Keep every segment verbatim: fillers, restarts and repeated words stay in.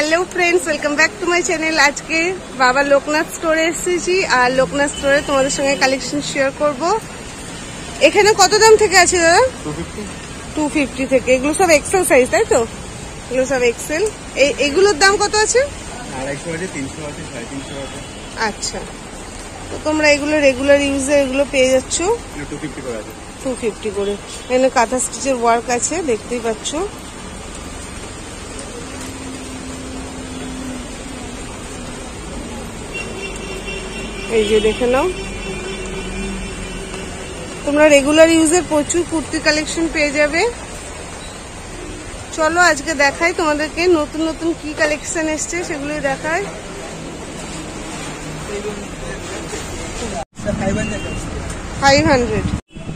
Hello friends, welcome back to my channel. आज के बाबा Loknath storey এসেছি আর লোকনাথ স্টোরে তোমাদের সঙ্গে কালেকশন শেয়ার করব। এখানে কত দাম থেকে আছে দাদা? টু ফিফটি থেকে। এগুলো সব এক্সেল সাইজ, তাই তো? এগুলো সব এক্সেল। এগুলোর দাম কত আছে? আড়াইশো আছে, তিনশো আছে, সাড়ে তিনশো আছে। আচ্ছা, তো তোমরা এগুলো রেগুলার ইউজে এগুলো পেয়ে যাচ্ছ টু ফিফটি করে আছে। টু ফিফটি করে। এখানে কাঁথা স্টিচের ওয়ার্ক আছে, দেখতেই পাচ্ছ। এই যে দেখে নাও, তোমরা রেগুলার ইউজের প্রচুর কুর্তি কালেকশন পেয়ে যাবে। চলো আজকে দেখাই তোমাদেরকে নতুন নতুন কি কালেকশন এসছে, সেগুলোই দেখায়। ফাইভ হান্ড্রেড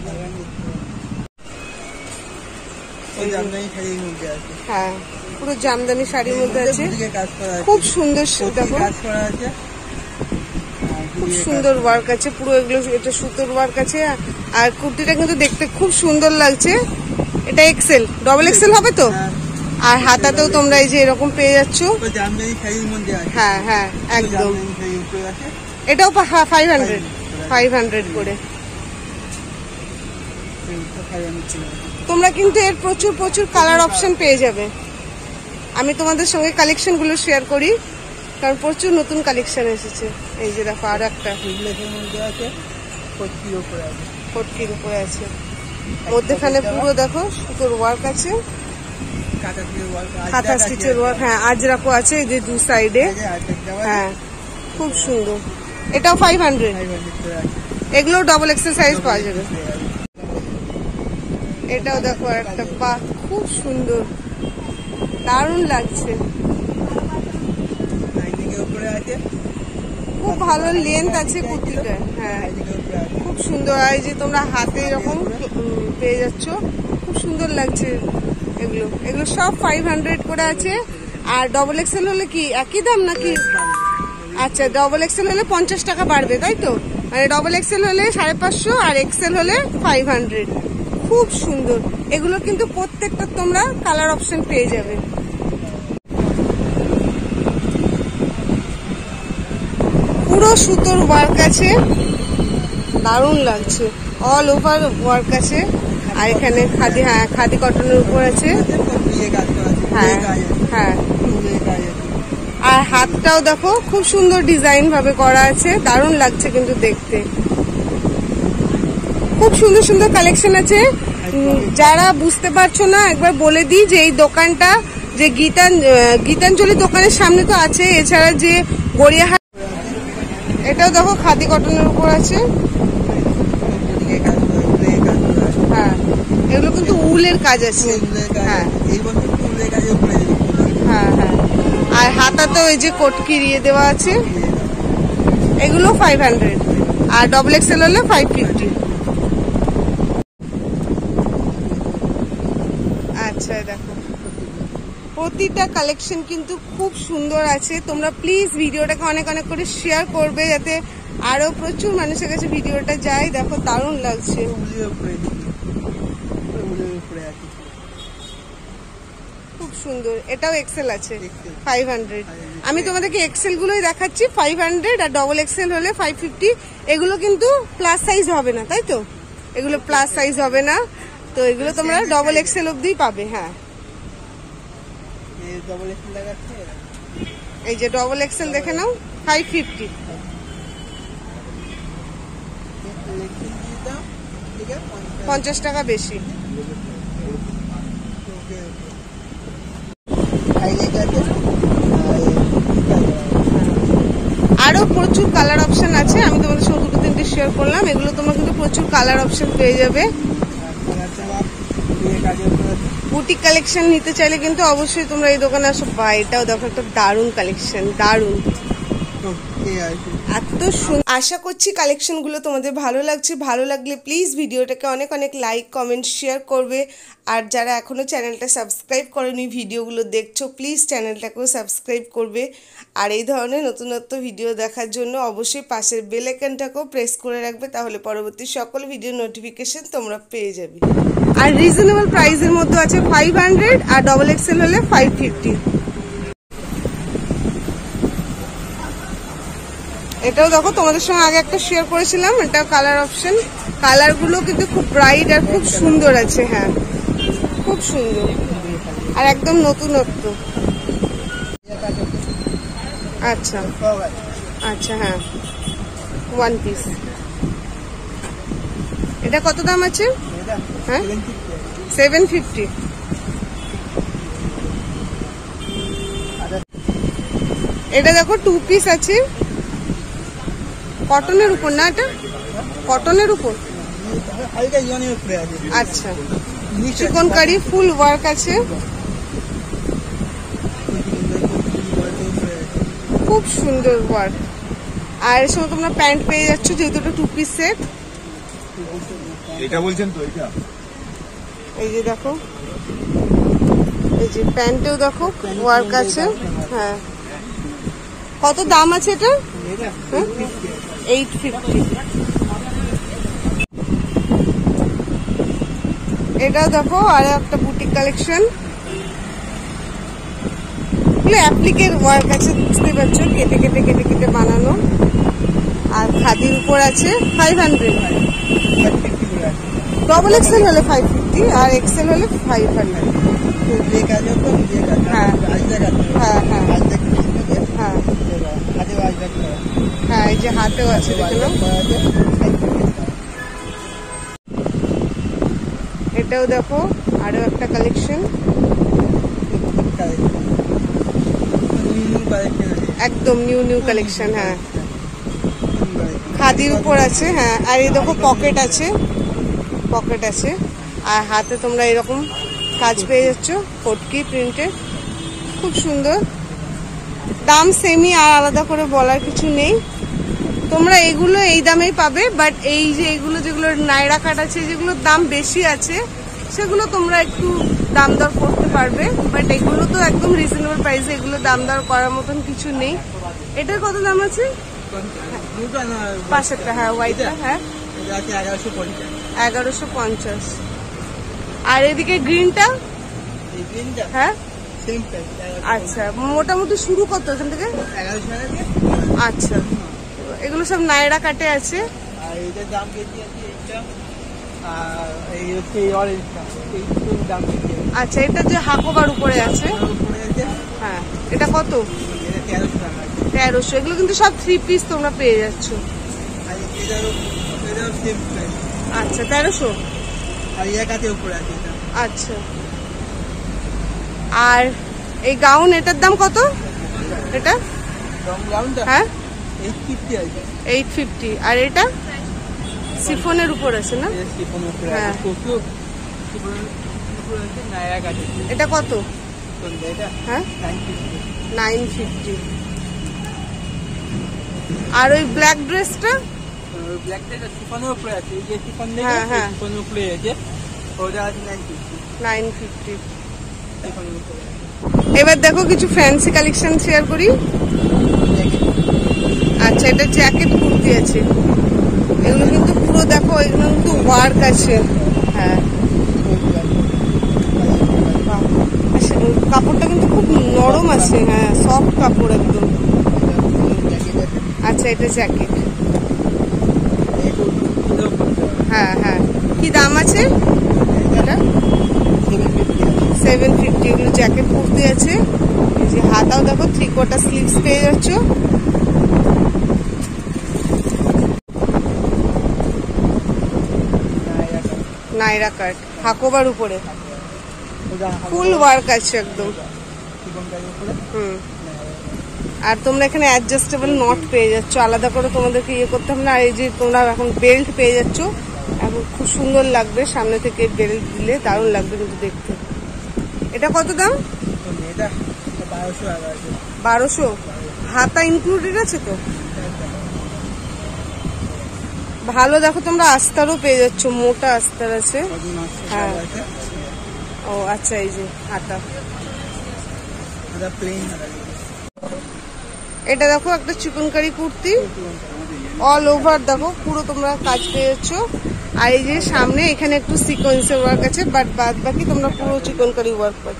হ্যাঁ, পুরো জামদানি শাড়ির মধ্যে আছে, খুব সুন্দর। দেখো খুব সুন্দর ওয়ার্ক আছে, পুরো এগুলো এটা সুতোর ওয়ার্ক আছে। আর কুর্তিটা কিন্তু দেখতে খুব সুন্দর লাগছে। এটা এক্সেল, ডবল এক্সেল হবে তো। আর হাতাতেও তোমরা এই যে এরকম পেয়ে যাচ্ছ। হ্যাঁ হ্যাঁ একদম। এটাও ফাইভ হান্ড্রেড ফাইভ হান্ড্রেড করে। তোমরা কিন্তু এর প্রচুর প্রচুর কালার অপশন পেয়ে যাবে। আমি তোমাদের সঙ্গে কালেকশন গুলো শেয়ার করি, কারণ প্রচুর নতুন কালেকশন এসেছে। এই যে দেখো আর একটা ফটকির উপরে আছে, মধ্যেখানে পুরো দেখো সুতোর ওয়ার্ক আছে, কাঁথা স্টিচের ওয়ার্ক। হ্যাঁ, আজরাকও আছে এই যে দু সাইডে। হ্যাঁ খুব সুন্দর। এটাও ফাইভ হান্ড্রেড। এগুলো ডবল এক্সেল সাইজ পাওয়া যাবে। এটাও দেখো একটা পা, খুব সুন্দর, দারুণ লাগছে, খুব ভালো লেন্থ আছে কুর্তিটা। হ্যাঁ খুব সুন্দর। আর এই যে তোমরা হাতে এরকম পেয়ে যাচ্ছ, খুব সুন্দর লাগছে। এগুলো এগুলো সব ফাইভ হান্ড্রেড করে আছে। আর ডবল এক্সেল হলে কি একই দাম নাকি? আচ্ছা, ডবল এক্সেল হলে পঞ্চাশ টাকা বাড়বে, তাই তো? মানে ডবল এক্সেল হলে সাড়ে পাঁচশো আর এক্সেল হলে ফাইভ হান্ড্রেড। খুব সুন্দর। এগুলো কিন্তু প্রত্যেকটা তোমরা কালার অপশন পেয়ে যাবে। পুরো সুতোর ওয়ার্ক আছে, দারুণ লাগছে। অল ওভার ওয়ার্ক আছে। আর এখানে খাদি, হ্যাঁ খাদি কটনের উপর আছে। হ্যাঁ হ্যাঁ। আর হাতটাও দেখো খুব সুন্দর ডিজাইন ভাবে করা আছে, দারুণ লাগছে কিন্তু দেখতে। খুব সুন্দর সুন্দর কালেকশন আছে। যারা বুঝতে পারছো না, একবার বলে দিই যে এই দোকানটা যে গীতান গীতাঞ্জলি দোকানের সামনে তো আছে, এছাড়া যে গড়িয়াহাট, এটাও দেখো খাদি কটনের উপর আছে। হ্যাঁ, এগুলো কিন্তু উলের কাজ আছে। হ্যাঁ হ্যাঁ হ্যাঁ। আর হাতাতেও এই যে কটকি দিয়ে দেওয়া আছে। এগুলো ফাইভ হান্ড্রেড। আর ডবল এক্সেল হলে ফাইভ ফিফটি। আচ্ছা দেখো, প্রতিটা কালেকশন কিন্তু খুব সুন্দর আছে। তোমরা প্লিজ ভিডিওটাকে অনেক অনেক করে শেয়ার করবে, যাতে আরো প্রচুর মানুষের কাছে ভিডিওটা যায়। দেখো দারুণ লাগছে, খুব সুন্দর। এটাও এক্সেল আছে, ফাইভ হান্ড্রেড। আমি তোমাদেরকে এক্সেল গুলোই দেখাচ্ছি, ফাইভ হান্ড্রেড। আর ডবল এক্সেল হলে ফাইভ ফিফটি। এগুলো কিন্তু প্লাস সাইজ হবে না, তাই তো? এগুলো প্লাস সাইজ হবে না, তো এগুলো তোমরা ডবল এক্সেল অব্দি পাবে। হ্যাঁ, এই যে ডবল এক্সেল দেখে নাও, ফাইভ ফিফটি। পঞ্চাশ টাকা বেশি। আরো প্রচুর কালার অপশন আছে, আমি তোমাদের সঙ্গে দুটো তিনটে শেয়ার করলাম। এগুলো তোমরা কিন্তু প্রচুর কালার অপশন পেয়ে যাবে। বুটিক কালেকশন নিতে চাইলে কিন্তু অবশ্যই তোমরা এই দোকানে আসো। বা এটাও দেখো একটা দারুণ কালেকশন, দারুণ, এত সুন্দর। আশা করছি কালেকশন গুলো তোমাদের ভালো লাগছে। ভালো লাগলে প্লিজ ভিডিওটাকে অনেক অনেক লাইক, কমেন্ট, শেয়ার করবে। আর যারা এখনো চ্যানেলটা সাবস্ক্রাইব করেনি, ভিডিওগুলো দেখছো, প্লিজ চ্যানেলটাকেও সাবস্ক্রাইব করবে। আর এই ধরনের নতুন নতুন ভিডিও দেখার জন্য অবশ্যই পাশের বেল আইকনটাকেও প্রেস করে রাখবে, তাহলে পরবর্তী সকল ভিডিও নোটিফিকেশন তোমরা পেয়ে যাবে। আর রিজনেবল প্রাইসের মধ্যে আছে ফাইভ হান্ড্রেড, আর ডবল এক্সেল হলে ফাইভ ফিফটি। এটাও দেখো তোমাদের সঙ্গে আগে একটা শেয়ার করেছিলাম, এটা কালার অপশন। কালার গুলো কিন্তু খুব ব্রাইট আর খুব সুন্দর আছে। হ্যাঁ, খুব সুন্দর আর একদম নতুনত্ব। আচ্ছা আচ্ছা, হ্যাঁ, ওয়ান পিস। এটা কত দাম আছে? হ্যাঁ, সেভেন ফিফটি। এটা দেখো টু পিস আছে, কটনের উপর না? এটা কটনের উপর। আচ্ছা, চিকনকারি ফুল ওয়ার্ক আছে, খুব সুন্দর ওয়ার্ক। আর এর সঙ্গে তোমরা প্যান্ট পেয়ে যাচ্ছ, যেহেতু এটা টু পিস সেট। এটা বলছেন তো? এটা এই যে দেখো, এই যে প্যান্টেও দেখো ওয়ার্ক আছে। হ্যাঁ, কত দাম আছে এটা? Eight fifty. এটা দেখো আর একটা বুটিক কালেকশন, অ্যাপ্লিকের ওয়ার্ক আছে, বুঝতে পারছো, কেটে কেটে কেটে কেটে বানানো। আর খাদির উপর আছে ফাইভ হান্ড্রেড। ডবল এক্সেল হলে ফাইভ ফিফটি আর এক্সেল হলে ফাইভ হান্ড্রেড। হ্যাঁ হ্যাঁ হ্যাঁ হ্যাঁ হ্যাঁ, এই যে হাতেও আছে, দেখলাম। এটাও দেখো আরো একটা কালেকশন, একদম নিউ নিউ কালেকশন। হ্যাঁ, খাদির উপর আছে। হ্যাঁ, আর এই দেখো পকেট আছে, পকেট আছে। আর হাতে তোমরা এরকম কাজ পেয়ে যাচ্ছ, ফটকি প্রিন্টেড, খুব সুন্দর। দাম সেমি, আর আলাদা করে বলার কিছু নেই। তোমরা এগুলো এই দামেই পাবে, বাট এই যে এগুলো যেগুলো নাইরা কাট আছে, যেগুলোর দাম বেশি আছে, সেগুলো তোমরা একটু দাম দর করতে পারবে। বাট এগুলো তো একদম রিজনেবল প্রাইসে, এগুলো দাম দর করার মতন কিছু নেই। এটার কত দাম আছে? পাশেরটা, হ্যাঁ, হোয়াইটটা, হ্যাঁ, এগারোশো পঞ্চাশ। আর এদিকে গ্রিনটা? হ্যাঁ, আচ্ছা, মোটামুটি শুরু কত এখান থেকে? আচ্ছা, এগুলো সব নাইরা কাটে আছে। আচ্ছা, এটা যে হাকোবার উপরে আছে, হ্যাঁ, এটা কত? তেরোশো। এগুলো কিন্তু সব থ্রি পিস তোমরা পেয়ে যাচ্ছ। আচ্ছা, তেরোশো। আচ্ছা, আর এই গাউন, এটার দাম কত? এটা হ্যাঁ এইট ফিফটি। আর এটা সিফনের উপর আছে না? হ্যাঁ, এটা কত? হ্যাঁ, নাইন ফিফটি। আর ওই ব্ল্যাক ড্রেসটা? হ্যাঁ হ্যাঁ, নাইন ফিফটি। এবার দেখো কিছু ফ্যান্সি কালেকশন শেয়ার করি। আচ্ছা, এটা জ্যাকেট কুর্তি আছে, এগুলো কিন্তু পুরো দেখো, এগুলো কিন্তু ওয়ার্ক আছে। হ্যাঁ, কাপড়টা কিন্তু খুব নরম আছে। হ্যাঁ, সফট কাপড় একদম। আচ্ছা, এটা জ্যাকেট। হ্যাঁ হ্যাঁ, কি দাম আছে এটা? Seven fifty. এগুলো জ্যাকেট কুর্তি আছে। এই যে হাতাও দেখো, থ্রি কোয়ার্টার স্লিভস পেয়ে যাচ্ছ। নাইরা কাট, হাকোবার উপরে, ফুল ওয়ার্ক আছে একদম। হুম, আর তোমরা এখানে অ্যাডজাস্টেবল নট পেয়ে যাচ্ছ, আলাদা করে তোমাদেরকে ইয়ে করতে হবে না। আর এই যে তোমরা এখন বেল্ট পেয়ে যাচ্ছ, এখন খুব সুন্দর লাগবে, সামনে থেকে বেল্ট দিলে দারুণ লাগবে কিন্তু দেখতে। এটা কত দাম? বারোশো। হাতা ইনক্লুডেড আছে তো? ভালো, দেখো তোমরা আস্তারও পেয়ে যাচ্ছ, মোটা আস্তার আছে। হ্যাঁ, ও আচ্ছা, এই যে হাতা। এটা দেখো একটা চিকনকারি কুর্তি, অল ওভার দেখো পুরো তোমরা কাজ পেয়ে যাচ্ছ। আর এই যে সামনে এখানে একটু সিকোয়েন্সের ওয়ার্ক আছে, বাট বাদ বাকি তোমরা পুরো চিকনকারি ওয়ার্ক পাচ্ছ।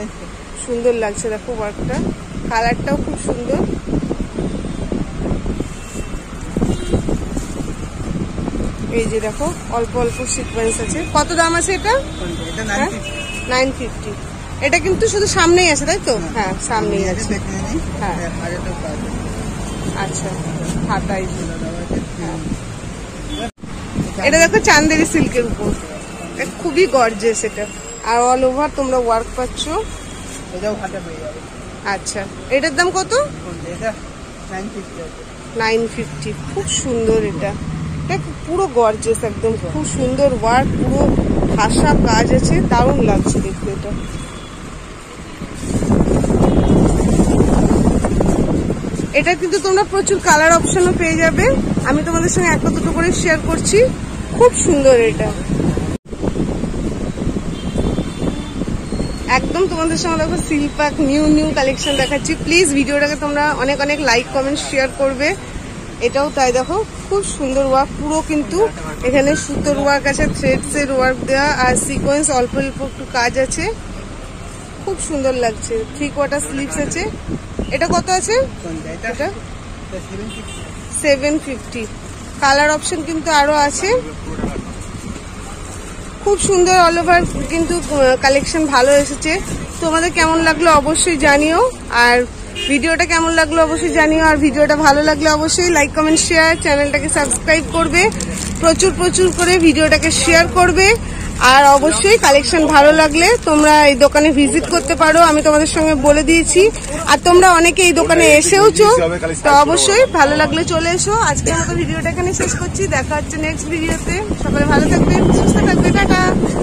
সুন্দর লাগছে দেখো ওয়ার্কটা, কালারটাও খুব সুন্দর। এই যে দেখো অল্প অল্প সিকোয়েন্স আছে। কত দাম আছে এটা? Nine fifty. এটা কিন্তু শুধু সামনেই আছে তাই তো? হ্যাঁ সামনেই আছে। হ্যাঁ আচ্ছা হাতাই। হ্যাঁ এটা দেখো চান্দেরি সিল্কের উপর, খুবই গর্জিয়াস এটা। আর অল ওভার তোমরা ওয়ার্ক পাচ্ছ। আচ্ছা এটার দাম কত? Nine fifty. খুব সুন্দর এটা, এটা পুরো গর্জিয়াস একদম, খুব সুন্দর ওয়ার্ক, পুরো ভাষা কাজ আছে, দারুণ লাগছে দেখতে এটা। এটা কিন্তু তোমরা প্রচুর কালার অপশনও পেয়ে যাবে, আমি তোমাদের সঙ্গে একটা দুটো করে শেয়ার করছি। খুব সুন্দর এটা, একদম তোমাদের সঙ্গে দেখো সিল্পাক নিউ নিউ কালেকশন দেখাচ্ছি। প্লিজ ভিডিওটাকে তোমরা অনেক অনেক লাইক কমেন্ট শেয়ার করবে। এটাও তাই দেখো খুব সুন্দর ওয়ার্ক, পুরো কিন্তু এখানে সুতোর ওয়ার্ক আছে, থ্রেডস এর ওয়ার্ক দেওয়া, আর সিকোয়েন্স অল্প অল্প একটু কাজ আছে, খুব সুন্দর লাগছে। থ্রি কোয়ার্টার স্লিভস আছে। এটা কত আছে? এটা সেভেন ফিফটি। কালার অপশন কিন্তু আরো আছে, খুব সুন্দর অল ওভার কিন্তু কালেকশন ভালো এসেছে। তোমাদের কেমন লাগলো অবশ্যই জানিও, আর ভিডিওটা কেমন লাগলো অবশ্যই জানিও। আর ভিডিওটা ভালো লাগলে অবশ্যই লাইক কমেন্ট শেয়ার, চ্যানেলটাকে সাবস্ক্রাইব করবে, প্রচুর প্রচুর করে ভিডিওটাকে শেয়ার করবে। আর অবশ্যই কালেকশন ভালো লাগলে তোমরা এই দোকানে ভিজিট করতে পারো, আমি তোমাদের সঙ্গে বলে দিয়েছি। আর তোমরা অনেকে এই দোকানে এসেওছো, তো অবশ্যই ভালো লাগলে চলে এসো। আজকের মতো ভিডিওটা এখানে শেষ করছি, দেখা হচ্ছে নেক্সট ভিডিওতে। সবাই ভালো থাকবেন, সুস্থ থাকবে, টাটা।